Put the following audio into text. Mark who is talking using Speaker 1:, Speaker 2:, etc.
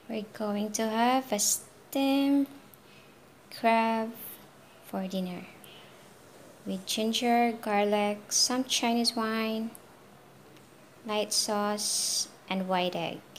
Speaker 1: We're going to have a steamed crab for dinner with ginger, garlic, some Chinese wine, light sauce, and white egg.